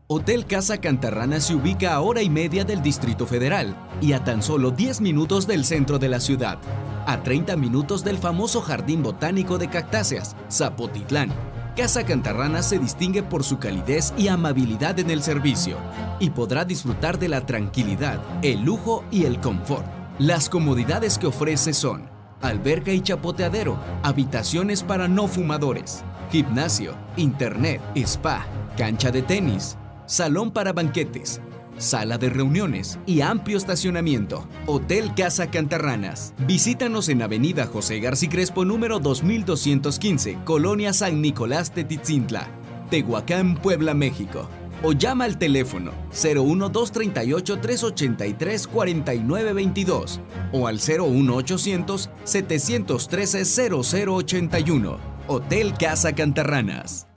Hotel Casa Cantarrana se ubica a hora y media del Distrito Federal y a tan solo 10 minutos del centro de la ciudad, a 30 minutos del famoso Jardín Botánico de Cactáceas, Zapotitlán. Casa Cantarrana se distingue por su calidez y amabilidad en el servicio y podrá disfrutar de la tranquilidad, el lujo y el confort. Las comodidades que ofrece son alberca y chapoteadero, habitaciones para no fumadores, gimnasio, internet, spa, cancha de tenis, salón para banquetes, sala de reuniones y amplio estacionamiento. Hotel Casa Cantarranas. Visítanos en Avenida José García Crespo número 2215, Colonia San Nicolás Tetzintla, Tehuacán, Puebla, México. O llama al teléfono 01238-383-4922 o al 01800-713-0081. Hotel Casa Cantarranas.